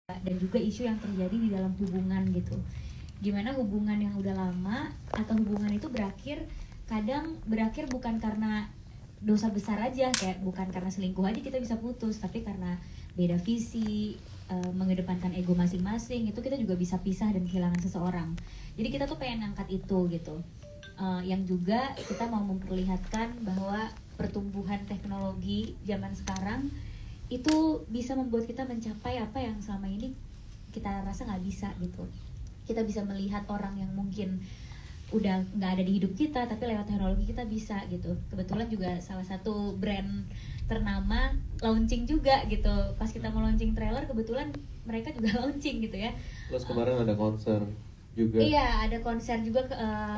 dan juga isu yang terjadi di dalam hubungan gitu. Gimana hubungan yang udah lama atau hubungan itu kadang berakhir bukan karena dosa besar aja, kayak bukan karena selingkuh aja kita bisa putus, tapi karena beda visi, mengedepankan ego masing-masing, itu kita juga bisa pisah dan kehilangan seseorang. Jadi kita tuh pengen angkat itu gitu. Yang juga kita mau memperlihatkan bahwa pertumbuhan teknologi zaman sekarang itu bisa membuat kita mencapai apa yang selama ini kita rasa nggak bisa gitu. Kita bisa melihat orang yang mungkin udah nggak ada di hidup kita, tapi lewat teknologi kita bisa gitu. Kebetulan juga salah satu brand ternama launching juga gitu. Pas kita mau launching trailer, kebetulan mereka juga launching gitu ya. Terus kemarin ada konser juga. Iya, ada konser juga,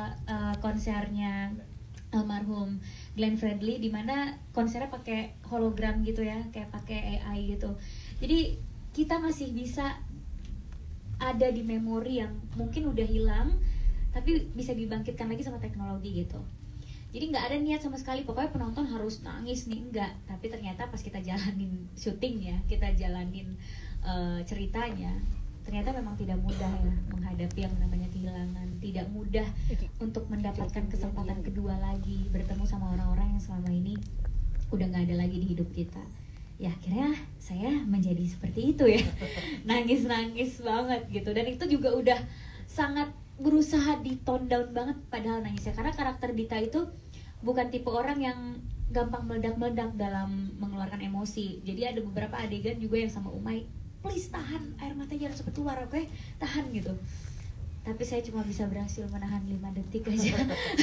konsernya almarhum Glenn Fredly, di mana konsernya pakai hologram gitu ya, kayak pakai AI gitu. Jadi kita masih bisa ada di memori yang mungkin udah hilang, tapi bisa dibangkitkan lagi sama teknologi gitu. Jadi nggak ada niat sama sekali, pokoknya penonton harus nangis nih, enggak. Tapi ternyata pas kita jalanin syutingnya, kita jalanin ceritanya, ternyata memang tidak mudah ya menghadapi yang namanya kehilangan. Tidak mudah untuk mendapatkan kesempatan kedua lagi, bertemu sama orang-orang yang selama ini udah gak ada lagi di hidup kita. Ya akhirnya saya menjadi seperti itu ya. Nangis-nangis banget gitu. Dan itu juga udah sangat berusaha di tone down banget padahal nangisnya. Karena karakter Dita itu bukan tipe orang yang gampang meledak-meledak dalam mengeluarkan emosi. Jadi ada beberapa adegan juga yang sama Umay, please tahan, air matanya jangan sampai keluar, oke? Tahan gitu. Tapi saya cuma bisa berhasil menahan 5 detik aja.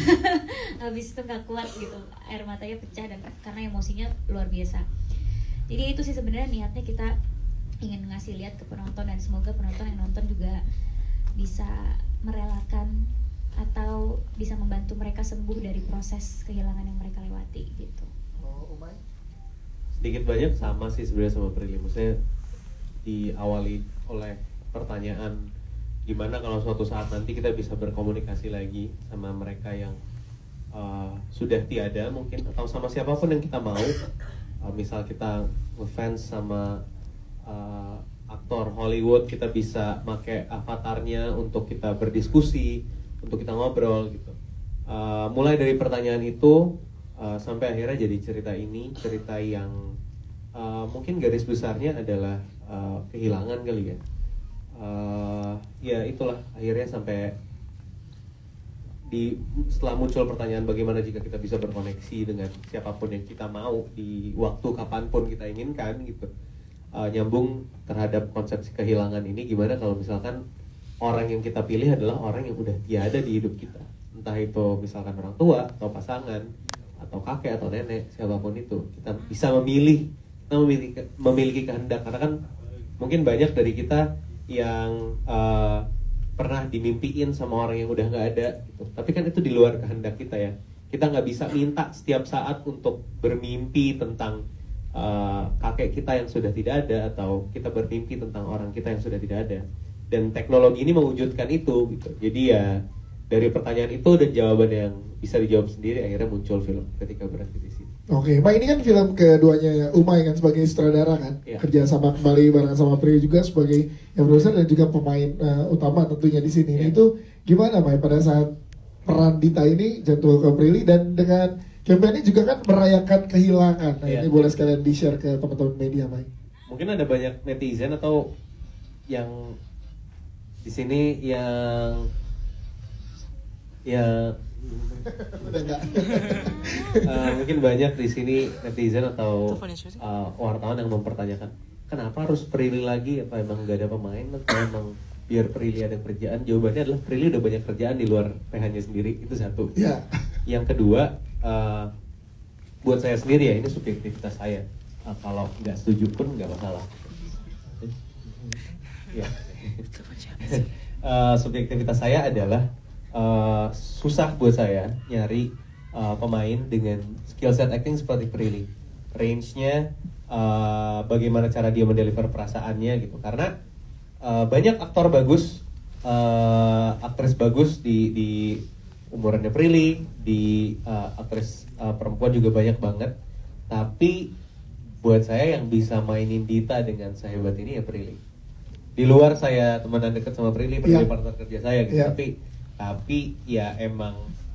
Habis itu gak kuat gitu, air matanya pecah dan karena emosinya luar biasa. Jadi itu sih sebenarnya niatnya, kita ingin ngasih lihat ke penonton, dan semoga penonton yang nonton juga bisa merelakan atau bisa membantu mereka sembuh dari proses kehilangan yang mereka lewati gitu. Oh, Umay? Sedikit banyak sama sih sebenarnya sama Prilly. Maksudnya diawali oleh pertanyaan gimana kalau suatu saat nanti kita bisa berkomunikasi lagi sama mereka yang sudah tiada mungkin, atau sama siapapun yang kita mau. Misal kita ngefans sama aktor Hollywood, kita bisa pakai avatarnya untuk kita berdiskusi, untuk kita ngobrol gitu. Mulai dari pertanyaan itu sampai akhirnya jadi cerita ini, cerita yang mungkin garis besarnya adalah kehilangan kali ya. Ya itulah akhirnya sampai setelah muncul pertanyaan bagaimana jika kita bisa berkoneksi dengan siapapun yang kita mau di waktu kapanpun kita inginkan gitu. Nyambung terhadap konsep kehilangan ini, gimana kalau misalkan orang yang kita pilih adalah orang yang udah tiada di hidup kita, entah itu misalkan orang tua atau pasangan atau kakek atau nenek, siapapun itu, kita bisa memilih, kita memiliki kehendak. Karena kan mungkin banyak dari kita yang pernah dimimpiin sama orang yang udah nggak ada gitu. Tapi kan itu di luar kehendak kita ya. Kita nggak bisa minta setiap saat untuk bermimpi tentang kakek kita yang sudah tidak ada, atau kita bermimpi tentang orang kita yang sudah tidak ada. Dan teknologi ini mewujudkan itu gitu. Jadi ya dari pertanyaan itu dan jawaban yang bisa dijawab sendiri, akhirnya muncul film Ketika Berhenti di Sini. Oke, Pak, ini kan film keduanya Umay kan sebagai sutradara kan, ya. Kerja sama kembali bareng sama Prilly juga sebagai yang produser dan juga pemain utama tentunya di sini. Ya. Itu gimana, Pak, pada saat peran Dita ini jatuh ke Prilly, dan dengan campaign ini juga kan merayakan kehilangan. Nah, ya. Ini boleh sekalian di-share ke teman-teman media, Pak. Mungkin ada banyak netizen atau yang di sini yang Udah enggak. Mungkin banyak di sini netizen atau wartawan yang mempertanyakan kenapa harus Prilly lagi, apa emang nggak ada pemain atau emang biar Prilly ada kerjaan. Jawabannya adalah Prilly udah banyak kerjaan di luar PH-nya sendiri, itu satu. Ya. Yang kedua, buat saya sendiri ya, ini subjektivitas saya, kalau nggak setuju pun nggak masalah ya. Subjektivitas saya adalah susah buat saya nyari pemain dengan skill set acting seperti Prilly. Range-nya, bagaimana cara dia mendeliver perasaannya gitu. Karena banyak aktor bagus, aktris bagus di umurannya Prilly, di aktris perempuan juga banyak banget. Tapi buat saya yang bisa mainin Dita dengan sehebat ini ya Prilly. di luar saya temenan dekat sama Prilly partner kerja saya gitu. Iya. Tapi ya emang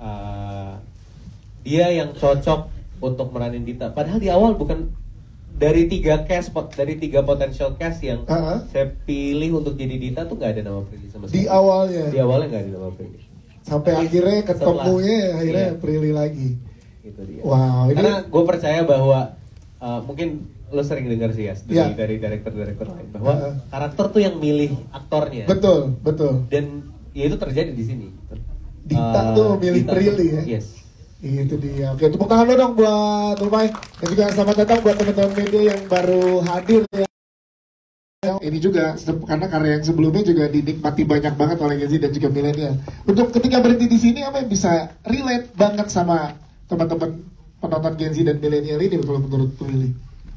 dia yang cocok untuk meranin Dita. Padahal di awal bukan dari 3 potential cast yang saya pilih untuk jadi Dita tuh nggak ada nama Prilly sama sekali. Di awalnya. Di awalnya nggak ada nama Prilly. Sampai akhirnya ketemunya akhirnya iya. Prilly lagi. Gitu dia. Wow. Karena gue percaya bahwa mungkin lo sering dengar sih ya Iya. dari direktur lain bahwa karakter tuh yang milih aktornya. Betul. Dan ya itu terjadi di sini. Dita tuh milih Prilly ya. Yes. Itu dia. Oke, tepuk tangan dong buat Rumai. Dan juga selamat datang buat teman-teman media yang baru hadir ya. Ini juga karena karya yang sebelumnya juga dinikmati banyak banget oleh Gen Z dan juga milenial. Untuk ketika berhenti di sini apa yang bisa relate banget sama teman-teman penonton Gen Z dan milenial ini kalau menurut Prilly?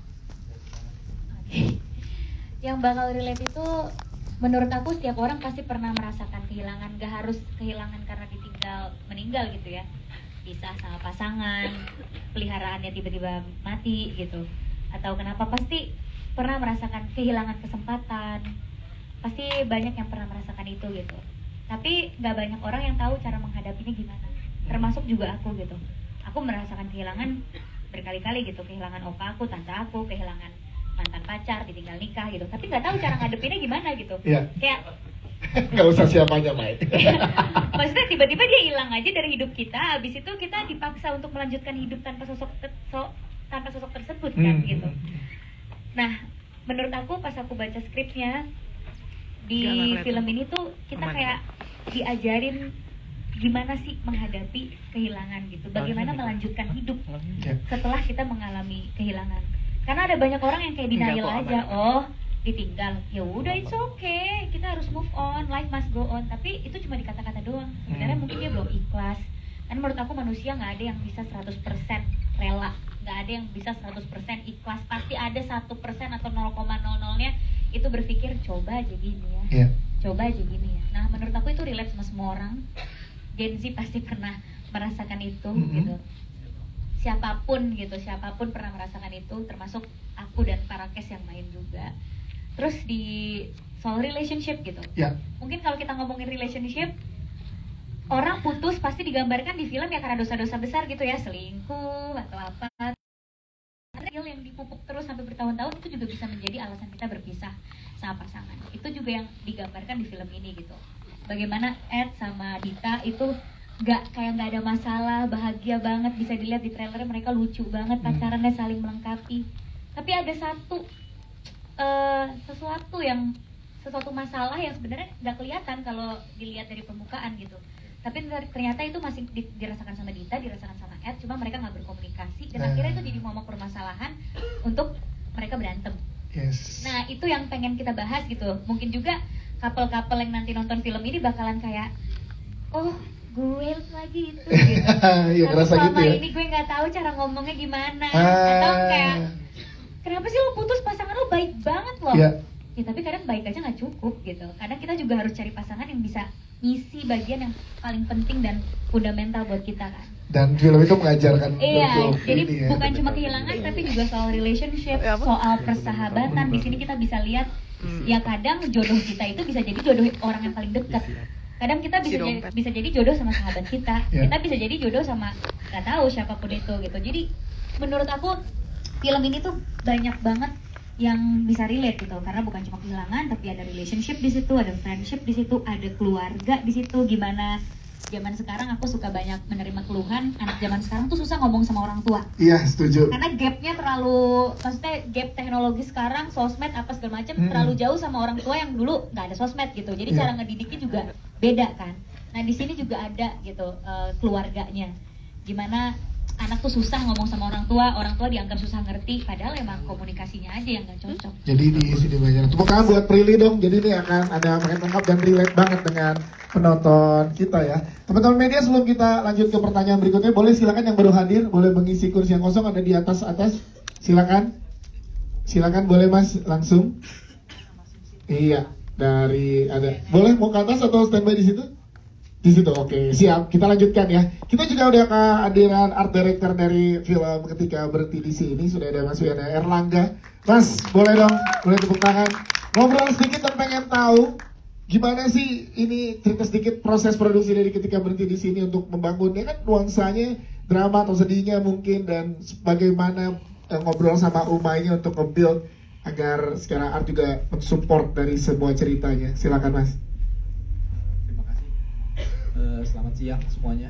Yang bakal relate itu menurut aku setiap orang pasti pernah merasakan kehilangan. Gak harus kehilangan karena meninggal gitu ya. Pisah sama pasangan, peliharaannya tiba-tiba mati gitu, atau kenapa, pasti pernah merasakan kehilangan kesempatan, pasti banyak yang pernah merasakan itu gitu. Tapi nggak banyak orang yang tahu cara menghadapinya gimana, termasuk juga aku gitu. Aku merasakan kehilangan berkali-kali gitu, kehilangan opa aku, tante aku, kehilangan mantan pacar, ditinggal nikah gitu, tapi nggak tahu cara ngadepinnya gimana gitu. Kayak nggak usah siapanya, Mike. Maksudnya tiba-tiba dia hilang aja dari hidup kita, habis itu kita dipaksa untuk melanjutkan hidup tanpa sosok tersebut kan gitu. Nah, menurut aku pas aku baca skripnya di film ini tuh kita kayak diajarin gimana sih menghadapi kehilangan gitu, bagaimana melanjutkan hidup setelah kita mengalami kehilangan. Karena ada banyak orang yang kayak denial aja, ditinggal, ya udah it's okay, kita harus move on, life must go on. Tapi itu cuma di kata-kata doang. Sebenarnya mungkin dia belum ikhlas. Dan menurut aku manusia nggak ada yang bisa 100% rela, nggak ada yang bisa 100% ikhlas. Pasti ada 1% atau 0,00-nya itu berpikir coba aja gini ya, coba aja gini ya. Nah menurut aku itu relate sama semua orang. Gen Z pasti pernah merasakan itu gitu. Siapapun pernah merasakan itu, termasuk aku dan para cast yang main juga. Terus di soal relationship gitu, mungkin kalau kita ngomongin relationship, orang putus pasti digambarkan di film ya karena dosa-dosa besar gitu ya, selingkuh atau apa. Yang dipupuk terus sampai bertahun-tahun itu juga bisa menjadi alasan kita berpisah sama pasangan. Itu juga yang digambarkan di film ini gitu. Bagaimana Ed sama Dita itu nggak ada masalah, bahagia banget, bisa dilihat di trailer mereka lucu banget, pacarannya saling melengkapi. Tapi ada sesuatu masalah yang sebenarnya nggak kelihatan kalau dilihat dari permukaan gitu. Tapi ternyata itu masih dirasakan sama Dita, dirasakan sama Ed, cuma mereka nggak berkomunikasi dan akhirnya itu jadi momok permasalahan untuk mereka berantem. Nah itu yang pengen kita bahas gitu. Mungkin juga couple-couple yang nanti nonton film ini bakalan kayak, gue lagi itu gitu. Tapi selama ini gue nggak tahu cara ngomongnya gimana, atau kayak kenapa sih lo putus, pasangan lo baik banget loh. Ya tapi kadang baik aja nggak cukup gitu. Kadang kita juga harus cari pasangan yang bisa ngisi bagian yang paling penting dan fundamental buat kita kan. Dan film itu mengajarkan jadi bukan cuma kehilangan tapi juga soal relationship, soal persahabatan. Di sini kita bisa lihat ya kadang jodoh kita itu bisa jadi jodoh orang yang paling dekat. Kadang kita bisa jadi jodoh sama sahabat kita, kita bisa jadi jodoh sama nggak tahu siapapun itu gitu. Jadi menurut aku film ini tuh banyak banget yang bisa relate gitu, karena bukan cuma kehilangan tapi ada relationship di situ, ada friendship di situ, ada keluarga di situ. Gimana zaman sekarang aku suka banyak menerima keluhan anak zaman sekarang tuh susah ngomong sama orang tua. Iya, setuju. Karena gapnya terlalu, maksudnya gap teknologi sekarang, sosmed apa segala macam terlalu jauh sama orang tua yang dulu nggak ada sosmed gitu. Jadi cara ngedidiknya juga beda kan. Nah di sini juga ada gitu keluarganya. Gimana anak tuh susah ngomong sama orang tua dianggap susah ngerti, padahal emang komunikasinya aja yang nggak cocok. Jadi di sini banyak. Tepuk tangan buat Prilly dong. Jadi ini akan ada paket lengkap dan relate banget dengan penonton kita ya. Teman-teman media, sebelum kita lanjut ke pertanyaan berikutnya, boleh silakan yang baru hadir, boleh mengisi kursi yang kosong ada di atas. Silakan boleh Mas langsung. Iya, boleh mau ke atas atau standby di situ? Di situ, oke, siap. Kita lanjutkan ya. Kita juga udah kehadiran art director dari film Ketika Berhenti di Sini. Sudah ada Mas Wiana Erlangga. Mas, boleh dong, boleh tepuk tangan. ngobrol sedikit dan pengen tahu gimana sih ini, cerita sedikit proses produksi dari ketika berhenti di sini untuk membangunnya, kan nuansanya drama atau sedihnya mungkin, dan bagaimana ngobrol sama Umay untuk nge-build agar secara art juga mensupport dari semua ceritanya. Silakan Mas. Terima kasih. Selamat siang semuanya.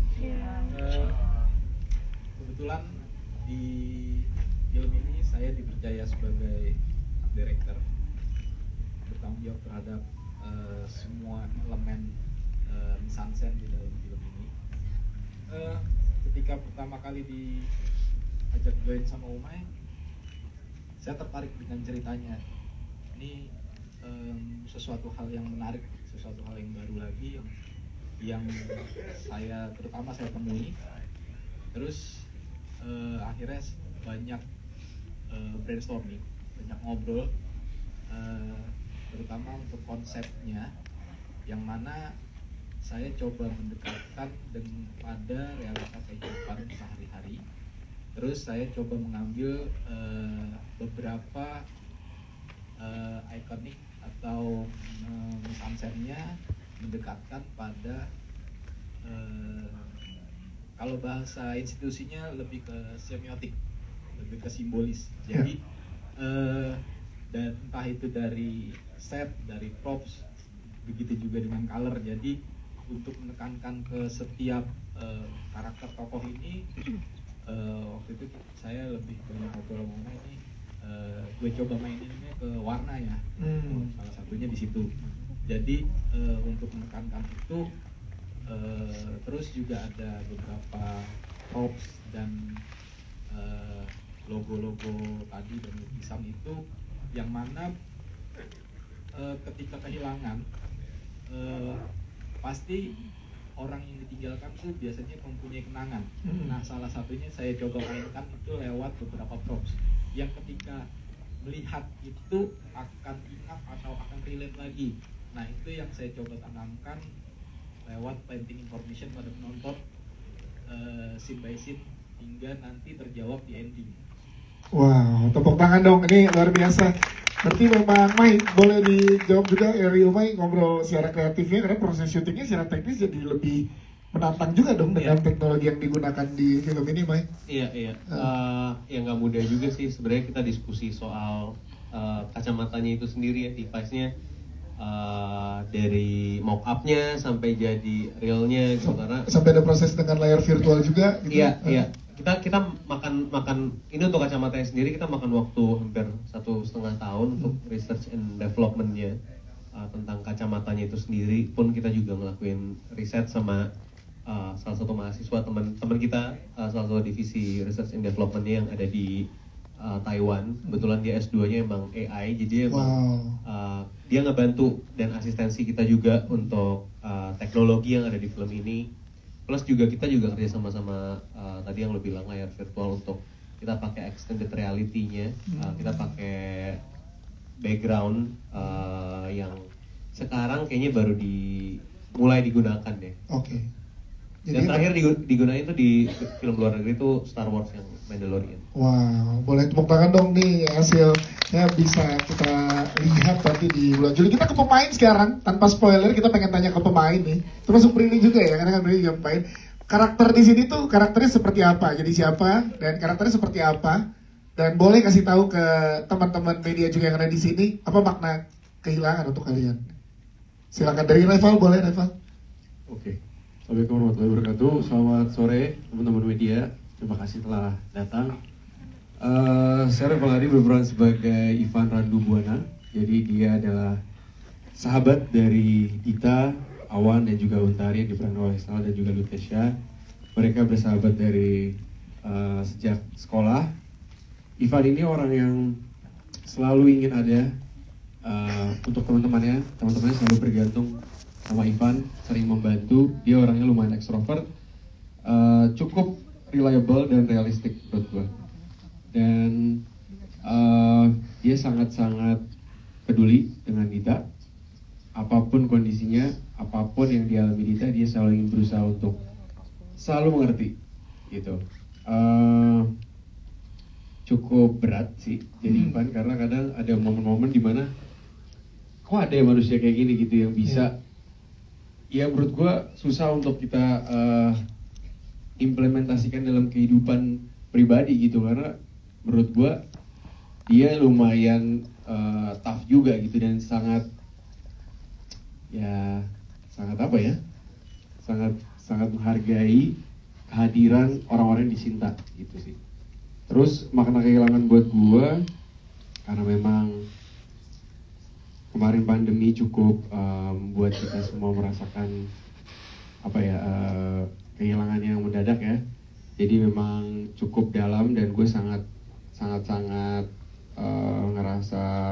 Kebetulan di film ini saya dipercaya sebagai art director, bertanggung jawab terhadap semua elemen mise-en-scène di dalam film ini. Ketika pertama kali diajak join sama Umay, saya tertarik dengan ceritanya. Ini sesuatu hal yang menarik, sesuatu hal yang baru lagi yang terutama saya temui. Terus akhirnya banyak brainstorming, banyak ngobrol, terutama untuk konsepnya, yang mana saya coba mendekatkan pada realitas kehidupan sehari-hari. Terus saya coba mengambil beberapa ikonik atau mise-en-scène-nya, mendekatkan pada kalau bahasa institusinya lebih ke semiotik, lebih ke simbolis. Jadi dan entah itu dari set, dari props, begitu juga dengan color. Jadi untuk menekankan ke setiap karakter tokoh ini, waktu itu saya lebih banyak ngobrol mengenai ini, gue coba maininnya ke warna ya, salah satunya di situ. Jadi untuk menekankan itu, terus juga ada beberapa props dan logo-logo tadi dan lukisan itu, yang mana ketika kehilangan, pasti orang yang ditinggalkan tuh biasanya mempunyai kenangan. Nah, salah satunya saya coba mainkan itu lewat beberapa props yang ketika melihat itu akan ingat atau akan relate lagi. Nah, itu yang saya coba tanamkan lewat planting information pada penonton, scene by scene, hingga nanti terjawab di ending. Wow, tepuk tangan dong, ini luar biasa. Berarti memang Mai, boleh dijawab juga dari Umay ngobrol secara kreatifnya, karena proses syutingnya secara teknis jadi lebih menantang juga dong dengan teknologi yang digunakan di film ini, Mai. Iya. Yang nggak mudah juga sih sebenarnya. Kita diskusi soal kacamatanya itu sendiri ya, device-nya, dari mock up-nya sampai jadi realnya gitu, karena sampai ada proses dengan layar virtual juga gitu. Iya. Kita makan ini untuk kacamatanya sendiri, kita makan waktu hampir 1,5 tahun untuk research and development-nya tentang kacamatanya itu sendiri. Pun kita juga ngelakuin riset sama salah satu mahasiswa teman kita, salah satu divisi research and development-nya yang ada di Taiwan. Kebetulan dia S2-nya emang AI, jadi emang dia ngebantu dan asistensi kita juga untuk teknologi yang ada di film ini. Plus juga kita juga kerja sama-sama tadi yang lo bilang layar virtual, untuk kita pakai extended reality-nya, kita pakai background yang sekarang kayaknya baru mulai digunakan deh. Oke. Dan terakhir digunain itu di film luar negeri itu Star Wars yang Mandalorian. Wow, boleh tepuk tangan dong nih, hasilnya bisa kita lihat nanti di bulan Juli. Kita ke pemain sekarang, tanpa spoiler kita pengen tanya ke pemain nih. Termasuk Prilly juga ya, karena kan Prilly juga pemain. Karakter di sini tuh karakternya seperti apa? Jadi siapa dan karakternya seperti apa? Dan boleh kasih tahu ke teman-teman media juga yang ada di sini, apa makna kehilangan untuk kalian? Silakan dari Reval, boleh Reval? Oke. Assalamualaikum warahmatullahi wabarakatuh. Selamat sore teman-teman media. Terima kasih telah datang. Saya Reval Hadi berperan sebagai Ivan Randu Buana. Jadi dia adalah sahabat dari Dita, Awan, dan juga Untari yang diperankan oleh Sal dan juga Lutesya. Mereka bersahabat dari sejak sekolah. Ivan ini orang yang selalu ingin ada untuk teman-temannya selalu bergantung sama Ivan, sering membantu. Dia orangnya lumayan ekstrovert, cukup reliable dan realistik menurut gue. Dan dia sangat-sangat peduli dengan Dita. Apapun kondisinya, apapun yang dialami Dita, dia selalu ingin berusaha untuk selalu mengerti gitu. Cukup berat sih jadi Ivan, karena kadang ada momen-momen dimana kok ada ya manusia kayak gini gitu yang bisa ya menurut gue susah untuk kita implementasikan dalam kehidupan pribadi gitu, karena menurut gue dia lumayan tough juga gitu dan sangat apa ya, sangat menghargai kehadiran orang-orang yang dicinta gitu sih. Terus makna kehilangan buat gue karena memang kemarin pandemi cukup buat kita semua merasakan apa ya, kehilangan yang mendadak ya. Jadi memang cukup dalam dan gue sangat ngerasa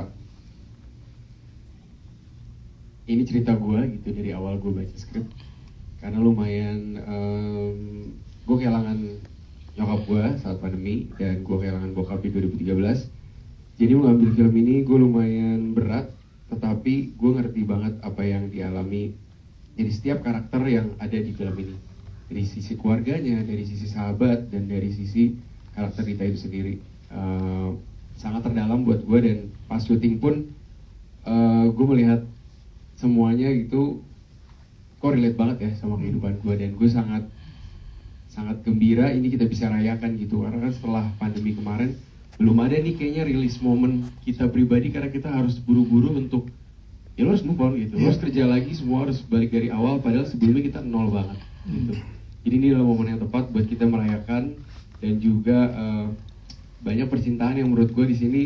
ini cerita gue gitu dari awal gue baca skrip, karena lumayan gue kehilangan nyokap gue saat pandemi dan gue kehilangan bokap di 2013. Jadi mengambil film ini gue lumayan berat, tetapi gue ngerti banget apa yang dialami dari setiap karakter yang ada di film ini, dari sisi keluarganya, dari sisi sahabat, dan dari sisi karakter Dita itu sendiri. Sangat terdalam buat gue, dan pas syuting pun gue melihat semuanya gitu kok relate banget ya sama kehidupan gue, dan gue sangat gembira ini kita bisa rayakan gitu, karena kan setelah pandemi kemarin belum ada nih kayaknya rilis momen kita pribadi, karena kita harus buru-buru untuk ya lo harus move on gitu, lo harus kerja lagi, semua harus balik dari awal, padahal sebelumnya kita nol banget gitu. Jadi ini adalah momen yang tepat buat kita merayakan, dan juga banyak percintaan yang menurut gue di sini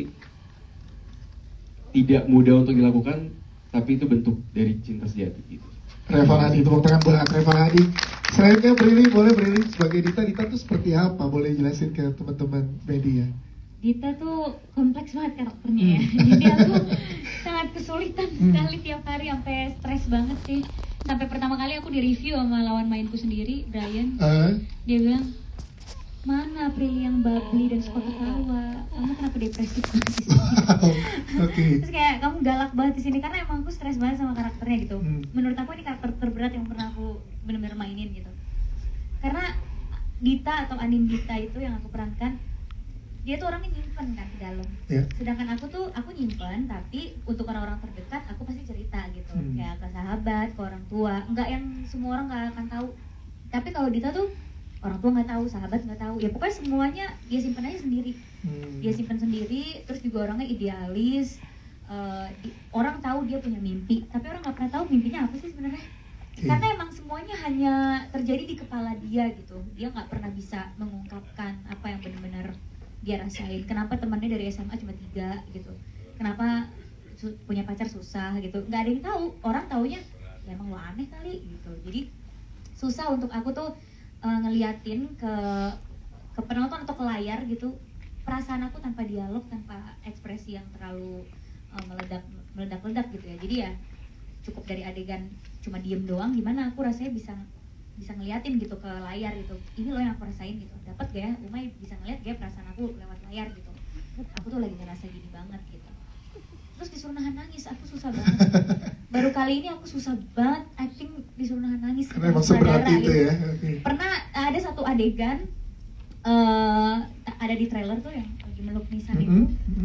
tidak mudah untuk dilakukan, tapi itu bentuk dari cinta sejati gitu. Revan Hadi, tepuk tangan buat Revan Hadi. Selanjutnya Prilly, boleh Prilly sebagai Dita tuh seperti apa? Boleh jelasin ke teman-teman media? Dita tuh kompleks banget karakternya ya. Jadi aku sangat kesulitan sekali tiap hari, sampai stres banget sih. Sampai pertama kali aku di-review sama lawan mainku sendiri, Brian. Dia bilang, mana Prilly yang bubbly dan suka ketawa? Kamu kenapa depresif banget di sini? Terus kayak kamu galak banget di sini, karena emang aku stres banget sama karakternya gitu. Menurut aku ini karakter terberat yang pernah aku benar-benar mainin gitu. Karena Dita atau Anin Dita itu yang aku perankan, dia tuh orangnya nyimpen kan di dalam. Sedangkan aku nyimpen, tapi untuk orang-orang terdekat aku pasti cerita gitu. Kayak ke sahabat, ke orang tua, enggak yang semua orang nggak akan tahu. Tapi kalau Dita tuh orang tua nggak tahu, sahabat nggak tahu, ya pokoknya semuanya dia simpen aja sendiri. Dia simpen sendiri, terus juga orangnya idealis. Orang tahu dia punya mimpi, tapi orang nggak pernah tahu mimpinya apa sih sebenarnya. Karena emang semuanya hanya terjadi di kepala dia gitu. Dia nggak pernah bisa mengungkapkan apa yang benar-benar dia rasain. Kenapa temannya dari SMA cuma 3 gitu, kenapa punya pacar susah gitu, nggak ada yang tahu. Orang taunya ya emang lo aneh kali gitu. Jadi susah untuk aku tuh ngeliatin ke penonton atau ke layar gitu perasaan aku tanpa dialog, tanpa ekspresi yang terlalu meledak gitu ya. Jadi ya cukup dari adegan cuma diem doang, gimana aku rasanya bisa ngeliatin gitu ke layar gitu, ini loh yang aku rasain gitu. Dapat gak ya Umay bisa ngeliat gak perasaan aku lewat layar gitu, aku tuh lagi ngerasa gini banget gitu. Terus disuruh nahan nangis, aku susah banget. Baru kali ini aku susah banget acting disuruh nahan nangis. Karena emang seberat itu gitu ya. Pernah ada satu adegan ada di trailer tuh yang lagi meluk Nisan itu.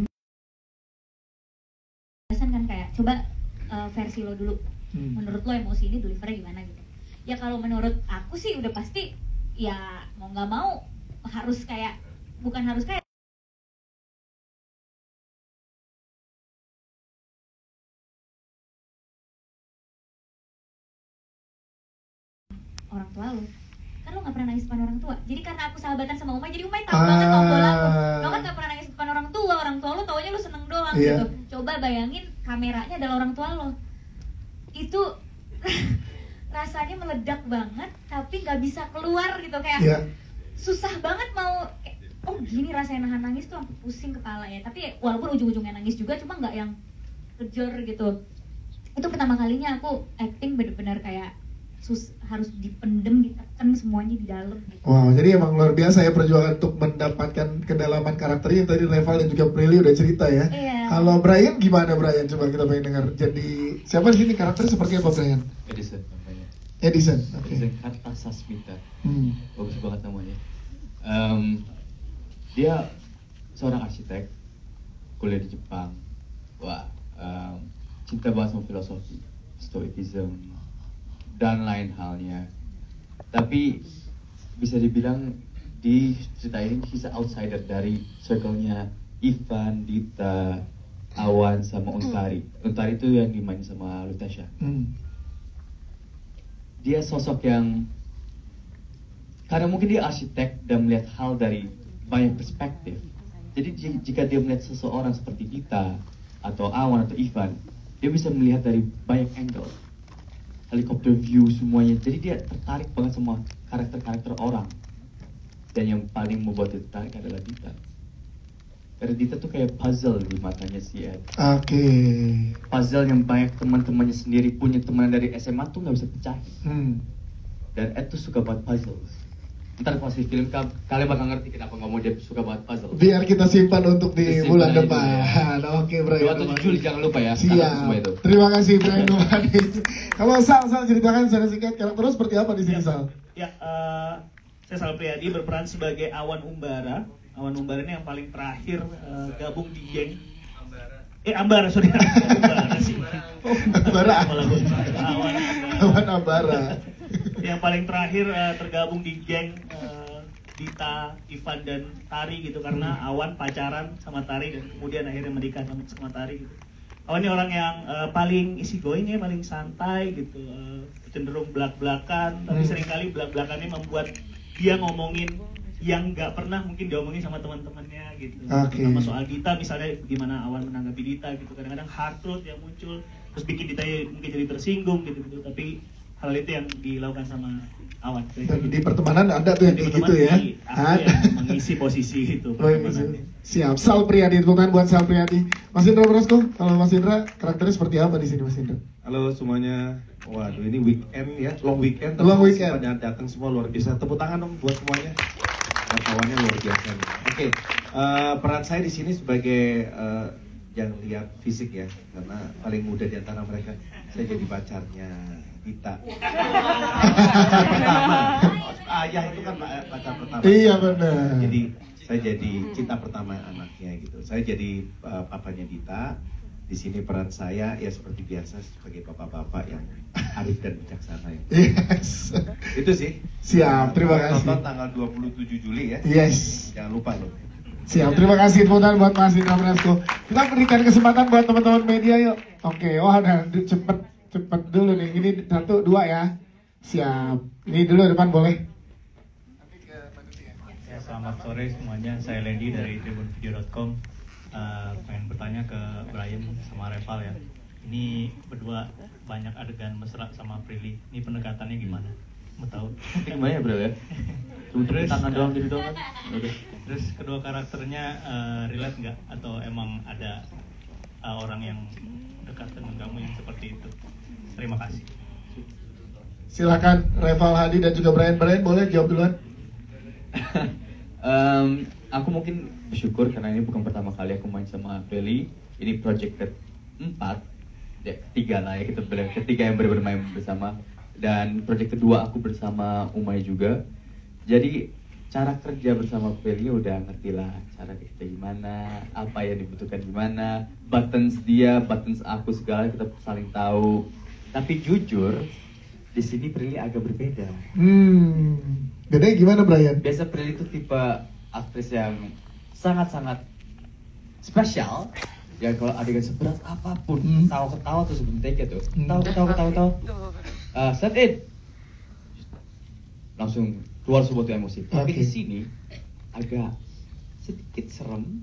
Kan kayak coba versi lo dulu. Menurut lo emosi ini delivernya gimana gitu. Ya kalau menurut aku sih udah pasti ya mau nggak mau harus kayak, bukan harus kayak, orang tua lo kan, lo nggak pernah nangis depan orang tua. Jadi karena aku sahabatan sama Umay, jadi Umay tahu banget tombol aku. Lo kan nggak pernah nangis depan orang tua lo taunya lo seneng doang gitu. Coba bayangin kameranya adalah orang tua lo, itu rasanya meledak banget, tapi nggak bisa keluar gitu, kayak susah banget mau oh gini rasanya nahan nangis tuh, sampai pusing kepala ya. Tapi walaupun ujung-ujungnya nangis juga, cuma nggak yang kejar gitu. Itu pertama kalinya aku acting bener-bener kayak harus dipendem, ditekan semuanya di dalam gitu. Wow, jadi emang luar biasa ya perjuangan untuk mendapatkan kedalaman karakternya. Tadi Reval dan juga Prilly udah cerita ya. Kalau Brian gimana Brian? Coba kita pengen dengar. Jadi siapa di sini karakternya seperti apa Brian? Edison namanya. Edison, oke. Edison Kartasasmita. Bagus banget namanya. Dia seorang arsitek, kuliah di Jepang. Wah, cinta banget sama filosofi, stoicism, dan lain halnya. Tapi bisa dibilang di cerita ini he's an outsider dari circle-nya Ivan, Dita, Awan, sama Untari. Untari itu yang dimainin sama Lutasha. Dia sosok yang karena mungkin dia arsitek dan melihat hal dari banyak perspektif. Jadi jika dia melihat seseorang seperti Dita atau Awan atau Ivan, dia bisa melihat dari banyak angle, helikopter view semuanya. Jadi dia tertarik banget sama karakter-karakter orang. Dan yang paling membuat dia tertarik adalah Dita. Karena Dita tuh kayak puzzle di matanya si Ed. Oke. Puzzle yang banyak teman-temannya sendiri punya, teman dari SMA tuh nggak bisa pecah. Dan Ed tuh suka banget puzzle. Ntar pas di film kalian bakal ngerti kenapa nggak mau dia suka banget puzzle. Biar kita simpan untuk di bulan depan. Oke, Brian. 27 Juli jangan lupa ya. Siap. Terima kasih Brian Numadi. Kalau Sal ceritakan secara singkat karakter seperti apa di sini, Sal? Ya, saya Sal Priadi berperan sebagai Awan Umbara. Awan Umbara ini yang paling terakhir gabung di geng. Ambara, sorry. Umbara sih. Ambara. Awan Ambara. Yang paling terakhir tergabung di geng Dita, Ivan dan Tari gitu, karena Awan pacaran sama Tari dan kemudian akhirnya menikah sama Tari gitu. Awan ini orang yang paling easy going ya, paling santai gitu, cenderung belak-belakan, tapi seringkali belak-belakannya membuat dia ngomongin yang nggak pernah mungkin diomongin sama teman-temannya gitu. Sama soal Dita misalnya, gimana Awan menanggapi Dita gitu, kadang-kadang hard truth yang muncul terus bikin Dita mungkin jadi tersinggung gitu, tapi hal itu yang dilakukan sama Awan. Dan di pertemanan ada tuh yang kayak gitu ya. Aku yang mengisi posisi itu. Siap. Sal Priadi, bukan buat Sal Priadi. Mas Indra Brosco, kalau Mas Indra karakternya seperti apa di sini, Mas Indra? Halo semuanya. Waduh, ini weekend ya, long weekend. Long weekend. Pada datang semua luar biasa. Tepuk tangan dong buat semuanya. Kawannya luar biasa. Oke, peran saya di sini sebagai yang lihat fisik ya, karena paling muda di antara mereka. Saya jadi pacarnya Dita. Pacar pertama. Ayah itu kan pacar pertama. Iya benar. Jadi saya jadi cinta pertama anaknya gitu. Saya jadi papanya Dita. Di sini peran saya ya seperti biasa sebagai bapak-bapak yang arif dan bijaksana ya. Yes. Itu sih. Siap, terima kasih. Nonton tanggal 27 Juli ya. Yes. Jangan lupa loh. Siap, terima kasih teman-teman buat Mas Indra Brasco. Kita berikan kesempatan buat teman-teman media yuk. Oke, wah udah cepet dulu nih. Ini 1, 2 ya. Siap. Ini dulu depan boleh. Ya, selamat sore semuanya. Saya Lendi dari tribunvideo.com. Pengen bertanya ke Brian sama Reval ya. Ini berdua banyak adegan mesra sama Prilly. Ini pendekatannya gimana? Mau tahu? Gimana ya bro ya? Terus tangan doang gitu doang kan? Terus kedua karakternya relate nggak? Atau emang ada orang yang dekat dengan kamu yang seperti itu? Terima kasih. Silakan Reval Hadi dan juga Brian boleh jawab duluan. Aku mungkin bersyukur karena ini bukan pertama kali aku main sama Prilly. Ini project ke-4, ketiga lah ya, kita bilang ketiga yang benar-benar main bersama. Dan project kedua aku bersama Umay juga. Jadi cara kerja bersama Prilly udah ngerti lah cara kerja gimana, apa yang dibutuhkan gimana, buttons dia, buttons aku segala kita saling tahu. Tapi jujur di sini Prilly agak berbeda. Bedanya gimana Brian? Biasa Prilly itu tipe aktris yang sangat-sangat spesial. Ya kalau adegan seberat apapun, ketawa tuh sebelum take tuh, ketawa. Set it, langsung keluar sebuah emosi. Tapi di sini agak sedikit serem,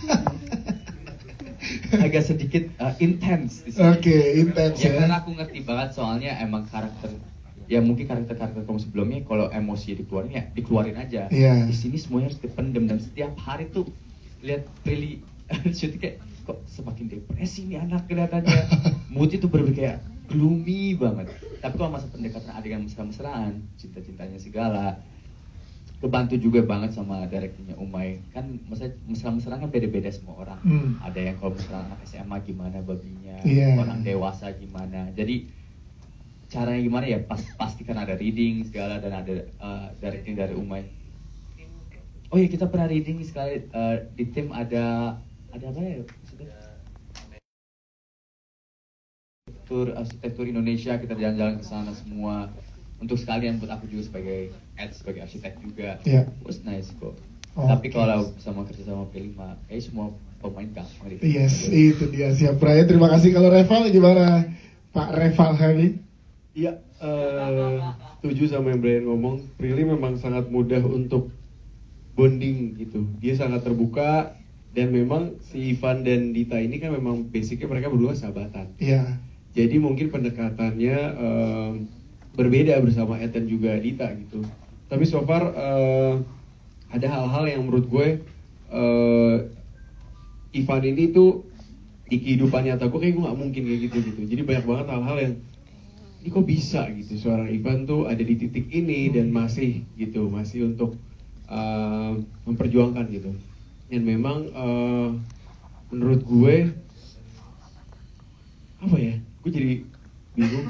agak sedikit intens. Intens ya. Karena aku ngerti banget soalnya emang karakter. Ya mungkin karakter kamu sebelumnya kalau emosi dikeluarin ya dikeluarin aja. Di sini semuanya harus dipendam dan setiap hari tuh lihat Prilly syuting kayak kok semakin depresi nih anak kelihatannya. Mood itu bener-bener kayak gloomy banget. Tapi kalau masa pendekatan adegan mesra-mesraan, cinta-cintanya segala, kebantu juga banget sama directingnya Umay. Kan mesra-mesraan kan beda-beda semua orang. Ada yang kalau mesra anak SMA gimana babinya, orang dewasa gimana. Jadi caranya gimana ya pasti kan ada reading segala dan ada directing dari Umay. Oh ya kita pernah reading sekali di tim ada apa ya? arsitektur Indonesia, kita jalan-jalan ke sana semua. Untuk sekalian buat aku juga sebagai arsitek juga. Was nice kok. Tapi kalau sama kerja sama Prilly mah, semua pemain gampang. Yes, itu dia. Siap Brian, terima kasih. Kalau Reval gimana Pak Reval hari? Iya, setuju sama yang Brian ngomong. Prilly memang sangat mudah untuk bonding gitu. Dia sangat terbuka dan memang si Ivan dan Dita ini kan memang basicnya mereka berdua sahabatan. Iya. Jadi mungkin pendekatannya berbeda bersama Ed dan juga Dita gitu. Tapi so far ada hal-hal yang menurut gue Ivan ini tuh di kehidupan nyata gue kayak gue nggak mungkin kayak gitu. Jadi banyak banget hal-hal yang ini kok bisa gitu seorang Ivan tuh ada di titik ini dan masih untuk memperjuangkan gitu. Dan memang menurut gue apa ya? Gue jadi bingung.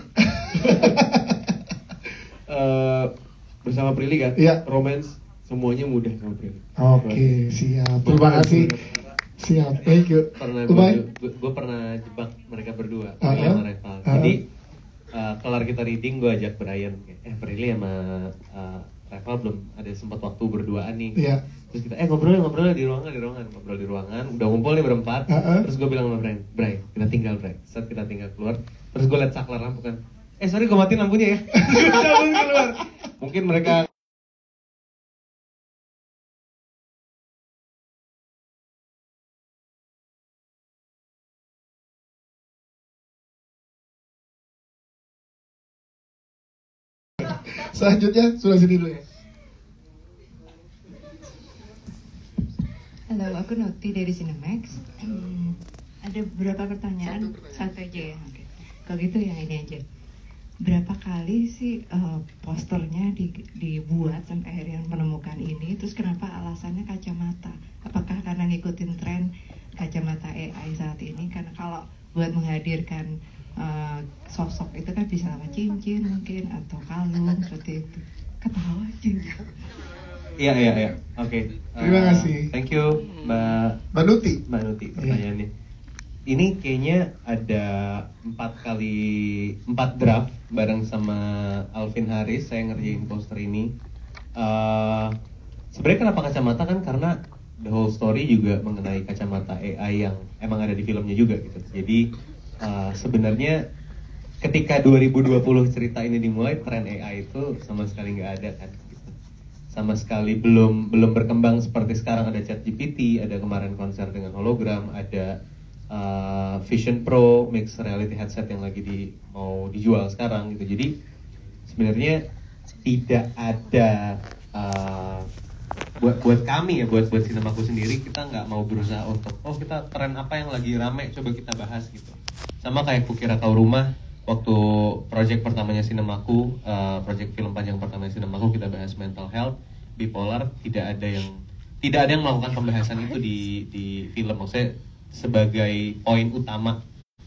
Bersama Prilly kan, romance semuanya mudah sama Prilly. Oke, siap. Terima kasih. Siap, thank you. Gue pernah jebak mereka berdua, sama Reval. Jadi kelar kita reading, gue ajak Brian, Prilly sama Reval belum ada sempat waktu berduaan nih. Terus kita ngobrol di ruangan, udah ngumpul nih berempat. Terus gue bilang sama Brian, kita tinggal saat kita tinggal keluar. Terus gue liat saklar lampu kan, sorry gue matiin lampunya ya. Cabut keluar. Mungkin mereka selanjutnya sudah sini dulu ya. Halo, aku Noti dari Cinemax. Ada beberapa pertanyaan, satu aja ya. Oke. Kalau gitu yang ini aja. Berapa kali sih posternya dibuat sampai akhirnya menemukan ini? Terus kenapa alasannya kacamata? Apakah karena ngikutin tren kacamata AI saat ini? Karena kalau buat menghadirkan sosok itu kan bisa sama cincin mungkin atau kalung seperti itu. Ketawa aja. Iya. Oke. Terima kasih. Thank you, Mbak Nuti pertanyaannya. Ini kayaknya ada 4 draft bareng sama Alvin Haris. Saya ngerjain poster ini. Sebenarnya kenapa kacamata kan karena the whole story juga mengenai kacamata AI yang emang ada di filmnya juga gitu. Jadi sebenarnya ketika 2020 cerita ini dimulai, tren AI itu sama sekali nggak ada kan. Sama sekali belum berkembang seperti sekarang. Ada ChatGPT, ada kemarin konser dengan hologram, ada Vision Pro mixed reality headset yang lagi mau dijual sekarang gitu. Jadi sebenarnya tidak ada buat kami ya, buat sinemaku sendiri, kita nggak mau berusaha untuk kita tren apa yang lagi rame coba kita bahas gitu. Sama kayak Kukira Kau Rumah, waktu project pertamanya sinemaku, project film panjang pertamanya sinemaku, kita bahas mental health, bipolar, tidak ada yang melakukan pembahasan itu di film. Maksudnya sebagai poin utama.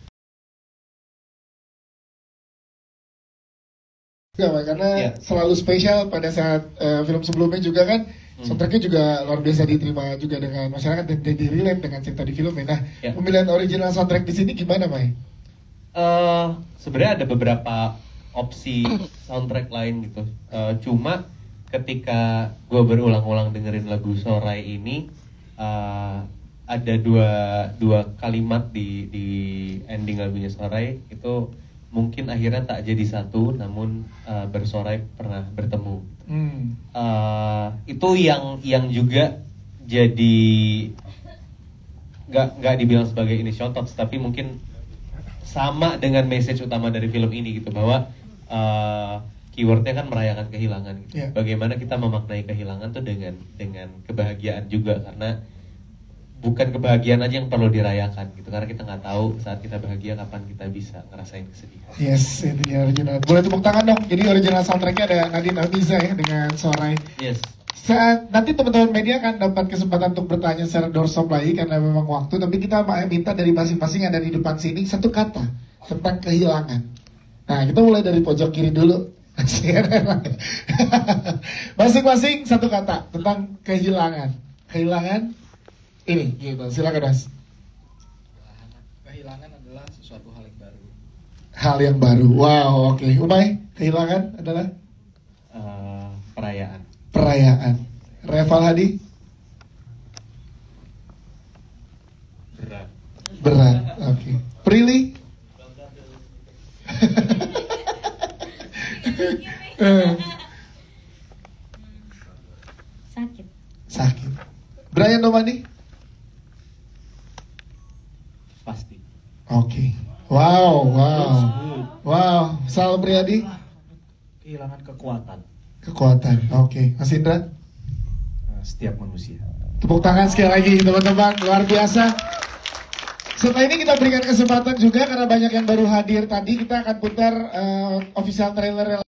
Karena selalu spesial pada saat film sebelumnya juga kan, soundtracknya juga luar biasa diterima juga dengan masyarakat dan jadi relate dengan cerita di filmnya. Nah, pemilihan original soundtrack di sini gimana, Mai? Sebenarnya ada beberapa opsi soundtrack lain gitu. Cuma ketika gue berulang-ulang dengerin lagu Sorai ini, ada dua kalimat di ending lagunya Sorai itu mungkin akhirnya tak jadi satu, namun bersorai pernah bertemu. Itu yang juga jadi nggak dibilang sebagai initial thoughts, tapi mungkin sama dengan message utama dari film ini gitu, bahwa keywordnya kan merayakan kehilangan gitu. Bagaimana kita memaknai kehilangan tuh dengan kebahagiaan juga, karena bukan kebahagiaan aja yang perlu dirayakan gitu, karena kita nggak tahu saat kita bahagia kapan kita bisa ngerasain kesedihan. Yes, itu dia original. Boleh tepuk tangan dong. Jadi original soundtracknya ada Nadine Amiza ya dengan Sorai. Yes. Nanti teman-teman media akan dapat kesempatan untuk bertanya secara doorstop lagi karena memang waktu. Tapi kita minta dari masing-masing yang ada di depan sini satu kata tentang kehilangan. Nah, kita mulai dari pojok kiri dulu. Masing-masing satu kata tentang kehilangan. Kehilangan ini gitu. Silakan Mas. Kehilangan adalah sesuatu hal yang baru. Hal yang baru. Wow, oke. Umay, kehilangan adalah perayaan. Perayaan. Reval Hadi? Berat. Berat, oke. Prilly? Sakit. Sakit. Brian Domani? Pasti. Oke. Wow, wow. Wow, Sal Priadi? Kehilangan kekuatan. Kekuatan, oke. Mas Indra? Setiap manusia. Tepuk tangan sekali lagi teman-teman, luar biasa. Setelah ini kita berikan kesempatan juga karena banyak yang baru hadir tadi, kita akan putar official trailer